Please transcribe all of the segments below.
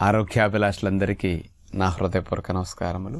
ఆరోగ్యాభిలాషులందరికీ నా హృదయపూర్వక నమస్కారములు.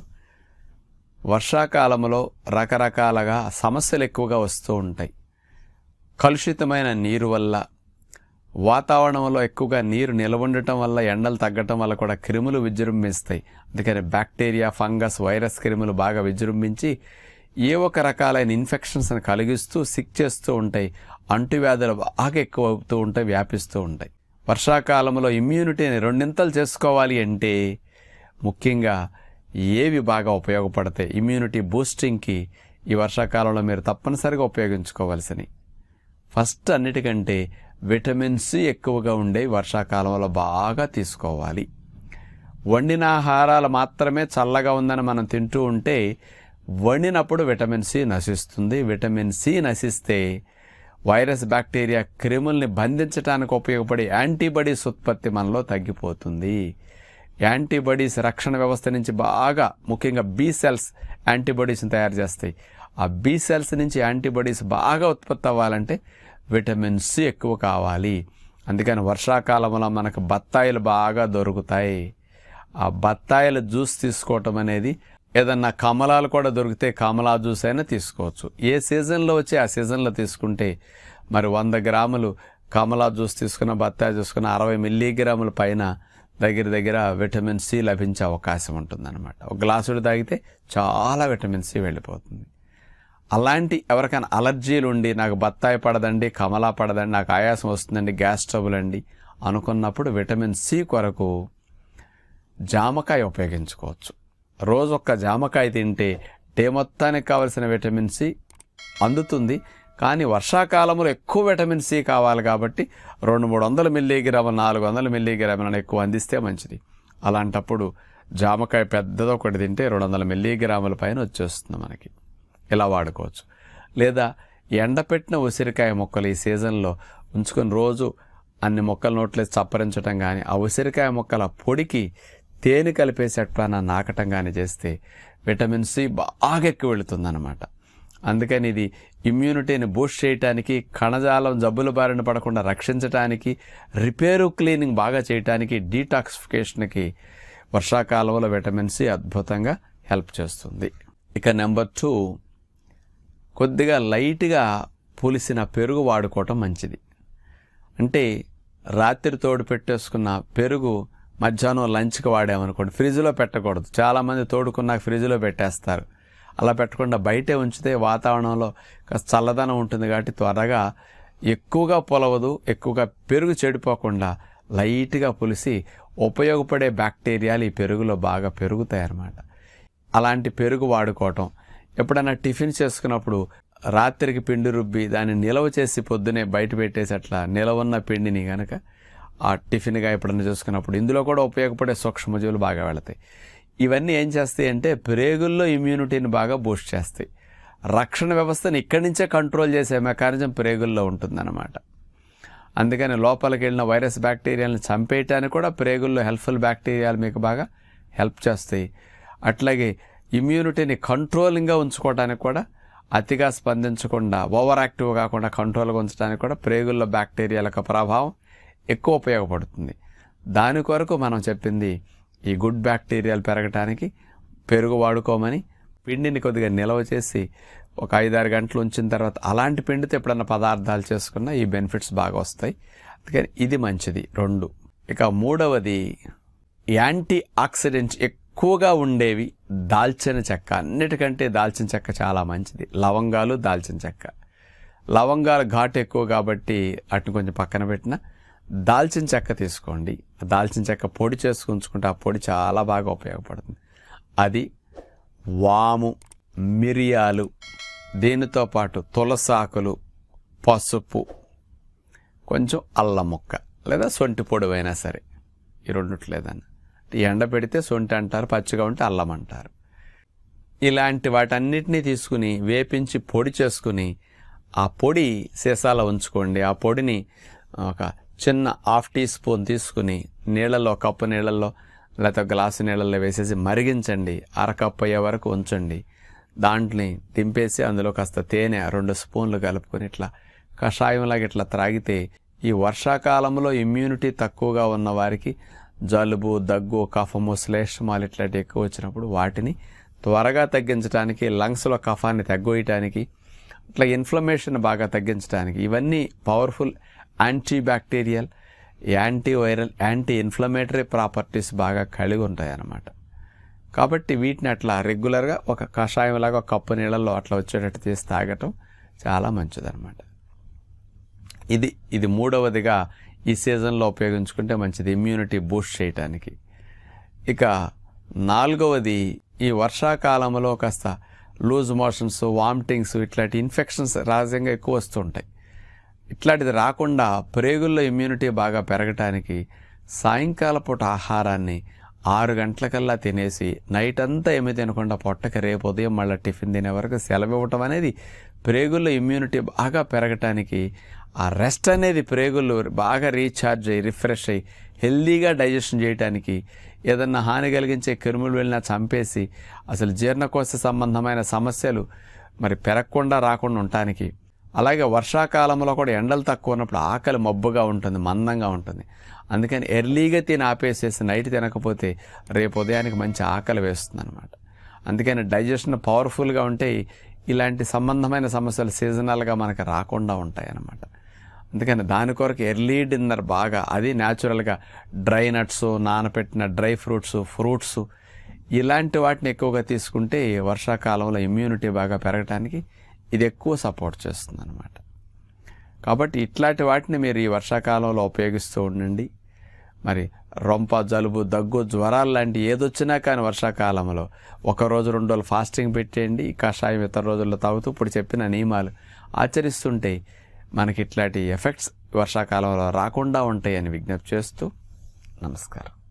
వర్షాకాలంలో రకరకాలుగా సమస్యలు ఎక్కువగా వస్తూ ఉంటాయి. కలుషితమైన నీరు వల్ల, వాతావరణంలో ఎక్కువగా నీరు నిల్వ ఉండటం వల్ల, ఎండలు తగ్గటం వల్ల కూడా క్రిములు విజృంభిస్తాయి. అందుకని బ్యాక్టీరియా, ఫంగస్, వైరస్ క్రిములు బాగా విజృంభించి ఏ ఒక రకాలైన ఇన్ఫెక్షన్స్ని కలిగిస్తూ సిక్ చేస్తూ ఉంటాయి. అంటువ్యాధులు బాగా ఎక్కువ అవుతూ ఉంటాయి, వ్యాపిస్తూ ఉంటాయి. వర్షాకాలంలో ఇమ్యూనిటీని రెండింతలు చేసుకోవాలి అంటే ముఖ్యంగా ఏవి బాగా ఉపయోగపడతాయి? ఇమ్యూనిటీ బూస్టింగ్కి ఈ వర్షాకాలంలో మీరు తప్పనిసరిగా ఉపయోగించుకోవాల్సినవి. ఫస్ట్ అన్నిటికంటే విటమిన్ సి ఎక్కువగా ఉండే వర్షాకాలంలో బాగా తీసుకోవాలి. వండిన ఆహారాలు మాత్రమే చల్లగా ఉందని మనం తింటూ ఉంటే వండినప్పుడు విటమిన్ సి నశిస్తుంది. విటమిన్ సి నశిస్తే వైరస్, బ్యాక్టీరియా, క్రిముల్ని బంధించడానికి ఉపయోగపడే యాంటీబాడీస్ ఉత్పత్తి మనలో తగ్గిపోతుంది. యాంటీబాడీస్ రక్షణ వ్యవస్థ నుంచి బాగా, ముఖ్యంగా బి సెల్స్ యాంటీబాడీస్ని తయారు చేస్తాయి. ఆ బి సెల్స్ నుంచి యాంటీబాడీస్ బాగా ఉత్పత్తి అవ్వాలంటే విటమిన్ సి ఎక్కువ కావాలి. అందుకని వర్షాకాలంలో మనకు బత్తాయిలు బాగా దొరుకుతాయి. ఆ బత్తాయిల జ్యూస్ తీసుకోవటం అనేది, ఏదన్నా కమలాలు కూడా దొరికితే కమలా జ్యూస్ అయినా తీసుకోవచ్చు. ఏ సీజన్లో వచ్చి ఆ సీజన్లో తీసుకుంటే మరి 100 గ్రాములు కమలా జ్యూస్ తీసుకున్న, బత్తాయి చూసుకున్న 60 మిల్లీగ్రాముల పైన దగ్గర విటమిన్ సి లభించే అవకాశం ఉంటుందన్నమాట. ఒక గ్లాసుడు తాగితే చాలా విటమిన్ సి వెళ్ళిపోతుంది. అలాంటి ఎవరికైనా అలర్జీలు ఉండి, నాకు బత్తాయి పడదండి, కమలా పడదండి, నాకు ఆయాసం వస్తుందండి, గ్యాస్ ట్రబుల్ అండి అనుకున్నప్పుడు విటమిన్ సి కొరకు జామకాయ ఉపయోగించుకోవచ్చు. రోజు ఒక్క జామకాయ తింటే డే మొత్తానికి కావలసిన విటమిన్ సి అందుతుంది. కానీ వర్షాకాలంలో ఎక్కువ విటమిన్ సి కావాలి కాబట్టి 200-300 మిల్లీగ్రాములు, 400 మిల్లీగ్రాములను ఎక్కువ అందిస్తే మంచిది. అలాంటప్పుడు జామకాయ పెద్దదో ఒకటి తింటే 200 మిల్లీగ్రాముల పైన వచ్చేస్తుంది మనకి. ఇలా వాడుకోవచ్చు. లేదా ఎండపెట్టిన ఉసిరికాయ మొక్కలు ఈ సీజన్లో ఉంచుకొని రోజు అన్ని మొక్కలు నోట్లేసి చప్పరించడం కానీ, ఆ ఉసిరికాయ మొక్కల పొడికి తేనె కలిపేసి ఎట్లా నాకటం కానీ చేస్తే విటమిన్ సి బాగా ఎక్కువ వెళుతుందన్నమాట. అందుకని ఇది ఇమ్యూనిటీని బూస్ట్ చేయడానికి, కణజాలం జబ్బుల బారిన పడకుండా రక్షించడానికి, రిపేరు క్లీనింగ్ బాగా చేయడానికి, డీటాక్సిఫికేషన్కి వర్షాకాలంలో విటమిన్ సి అద్భుతంగా హెల్ప్ చేస్తుంది. ఇక నెంబర్ 2, కొద్దిగా లైట్గా పులిసిన పెరుగు వాడుకోవటం మంచిది. అంటే రాత్రి తోడు పెట్టేసుకున్న పెరుగు మధ్యాహ్నం లంచ్కి వాడామనుకోండి, ఫ్రిడ్జ్లో పెట్టకూడదు. చాలామంది తోడుకున్నాక ఫ్రిడ్జ్లో పెట్టేస్తారు. అలా పెట్టకుండా బయటే ఉంచితే వాతావరణంలో కాస్త చల్లదనం ఉంటుంది కాబట్టి త్వరగా ఎక్కువగా పొలవదు. ఎక్కువగా పెరుగు చెడిపోకుండా లైట్గా పులిసి ఉపయోగపడే బ్యాక్టీరియాలు ఈ పెరుగులో బాగా పెరుగుతాయి అన్నమాట. అలాంటి పెరుగు వాడుకోవటం. ఎప్పుడైనా టిఫిన్ చేసుకున్నప్పుడు రాత్రికి పిండి రుబ్బి దాన్ని నిలవ చేసి పొద్దునే బయట పెట్టేసి అట్లా నిలవన్న పిండిని కనుక ఆ టిఫిన్గా ఎప్పుడైనా చూసుకున్నప్పుడు ఇందులో కూడా ఉపయోగపడే సూక్ష్మజీవులు బాగా వెళతాయి. ఇవన్నీ ఏం చేస్తాయి అంటే ప్రేగుల్లో ఇమ్యూనిటీని బాగా బూస్ట్ చేస్తాయి. రక్షణ వ్యవస్థను ఇక్కడి నుంచే కంట్రోల్ చేసే మెకానిజం ప్రేగుల్లో ఉంటుందన్నమాట. అందుకని లోపలికి వెళ్ళిన వైరస్, బ్యాక్టీరియాలను చంపేయటానికి కూడా ప్రేగుల్లో హెల్ప్ఫుల్ బ్యాక్టీరియాలు మీకు బాగా హెల్ప్ చేస్తాయి. అట్లాగే ఇమ్యూనిటీని కంట్రోలింగ్గా ఉంచుకోవడానికి కూడా, అతిగా స్పందించకుండా, ఓవర్ యాక్టివ్ కాకుండా కంట్రోల్గా ఉంచడానికి కూడా ప్రేగుల్లో బ్యాక్టీరియాల యొక్క ప్రభావం ఎక్కువ ఉపయోగపడుతుంది. దాని కొరకు మనం చెప్పింది ఈ గుడ్ బ్యాక్టీరియాలు పెరగటానికి పెరుగు వాడుకోమని, పిండిని కొద్దిగా నిల్వ చేసి ఒక 5-6 గంటలు ఉంచిన తర్వాత అలాంటి పిండితో ఎప్పుడన్నా పదార్థాలు చేసుకున్నా ఈ బెనిఫిట్స్ బాగా వస్తాయి. అందుకని ఇది మంచిది 2. ఇక 3వది యాంటీ ఆక్సిడెంట్స్ ఎక్కువగా ఉండేవి దాల్చిన చెక్క. అన్నిటికంటే దాల్చిన చెక్క చాలా మంచిది. లవంగాలు, దాల్చిన చెక్క. లవంగాలు ఘాటు ఎక్కువ కాబట్టి అటు కొంచెం పక్కన పెట్టిన దాల్చిన చెక్క తీసుకోండి. దాల్చిన చెక్క పొడి చేసుకుంటే ఆ పొడి చాలా బాగా ఉపయోగపడుతుంది. అది వాము, మిరియాలు, దీనితో పాటు తులసాకులు, పసుపు, కొంచెం అల్లం ముక్క లేదా సొంటి పొడి అయినా సరే, ఈ రెండుట్లేదన్న. ఎండ పెడితే సొంటి అంటారు, పచ్చిగా ఉంటే అల్లం అంటారు. ఇలాంటి వాటన్నిటినీ తీసుకుని వేపించి పొడి చేసుకుని ఆ పొడి సీసాలో ఉంచుకోండి. ఆ పొడిని ఒక చిన్న 1/2 టీ స్పూన్ తీసుకుని నీళ్ళల్లో, కప్పు నీళ్ళల్లో లేకపోతే గ్లాసు నీళ్ళల్లో వేసేసి మరిగించండి. అరకప్పు అయ్యే వరకు ఉంచండి. దాంట్ని దింపేసి అందులో కాస్త తేనె 2 స్పూన్లు కలుపుకొని ఇట్లా కషాయంలాగా ఇట్లా త్రాగితే ఈ వర్షాకాలంలో ఇమ్యూనిటీ తక్కువగా ఉన్న వారికి జలుబు, దగ్గు, కఫము, శ్లేష్మాలు ఇట్లాంటివి ఎక్కువ వచ్చినప్పుడు వాటిని త్వరగా తగ్గించడానికి, లంగ్స్లో కఫాన్ని తగ్గొయటానికి, ఇట్లా ఇన్ఫ్లమేషన్ బాగా తగ్గించడానికి ఇవన్నీ powerful anti bacterial, anti viral, anti inflammatory properties బాగా కలిగి ఉంటాయి అన్నమాట. కాబట్టి వీటిని అట్లా రెగ్యులర్గా ఒక కషాయంలాగా ఒక కప్పు నీళ్ళల్లో అట్లా వచ్చేటట్టు తీసి తాగటం చాలా మంచిదన్నమాట. ఇది మూడవదిగా ఈ సీజన్లో ఉపయోగించుకుంటే మంచిది, ఇమ్యూనిటీ బూస్ట్ చేయటానికి. ఇక నాలుగవది, ఈ వర్షాకాలంలో కాస్త లూజ్ మోషన్స్, వామిటింగ్స్ ఇట్లాంటి ఇన్ఫెక్షన్స్ సహజంగా ఎక్కువ వస్తుంటాయి. ఇట్లాంటిది రాకుండా ప్రేగుల్లో ఇమ్యూనిటీ బాగా పెరగటానికి సాయంకాల పూట ఆహారాన్ని 6 గంటలకల్లా తినేసి నైట్ అంతా ఏమీ తినకుండా పొట్టకి రేపు ఉదయం మళ్ళీ టిఫిన్ తినే వరకు సెలవు ఇవ్వటం అనేది ప్రేగుల్లో ఇమ్యూనిటీ బాగా పెరగటానికి, ఆ రెస్ట్ అనేది ప్రేగులు బాగా రీఛార్జ్ అయ్యి రిఫ్రెష్ అయ్యి హెల్దీగా డైజెషన్ చేయడానికి, ఏదన్నా హాని కలిగించే క్రిములు వెళ్ళినా చంపేసి అసలు జీర్ణకోశ సంబంధమైన సమస్యలు మరి పెరగకుండా రాకుండా ఉండటానికి, అలాగే వర్షాకాలంలో కూడా ఎండలు తక్కువ ఉన్నప్పుడు ఆకలి మబ్బుగా ఉంటుంది, మందంగా ఉంటుంది. అందుకని ఎర్లీగా తిని ఆపేసేసి నైట్ తినకపోతే రేపు ఉదయానికి మంచి ఆకలి వేస్తుంది అనమాట. అందుకని డైజెషన్ పవర్ఫుల్గా ఉంటే ఇలాంటి సంబంధమైన సమస్యలు సీజనల్గా మనకు రాకుండా ఉంటాయి అన్నమాట. అందుకని దాని కొరకు ఎర్లీ డిన్నర్ బాగా, అది న్యాచురల్గా డ్రై నట్స్, నానపెట్టిన డ్రై ఫ్రూట్స్ ఇలాంటి వాటిని ఎక్కువగా తీసుకుంటే వర్షాకాలంలో ఇమ్యూనిటీ బాగా పెరగడానికి ఇది ఎక్కువ సపోర్ట్ చేస్తుంది అన్నమాట. కాబట్టి ఇట్లాంటి వాటిని మీరు ఈ వర్షాకాలంలో ఉపయోగిస్తూ ఉండండి. మరి రొంప, జలుబు, దగ్గు, జ్వరాలు లాంటి ఏదొచ్చినా కానీ వర్షాకాలంలో 1 రోజు 2 రోజులు ఫాస్టింగ్ పెట్టేయండి. ఈ కషాయం ఇతర రోజుల్లో తాగుతూ ఇప్పుడు చెప్పిన నియమాలు ఆచరిస్తుంటే మనకి ఇట్లాంటి ఎఫెక్ట్స్ వర్షాకాలంలో రాకుండా ఉంటాయని విజ్ఞప్తి చేస్తూ నమస్కారం.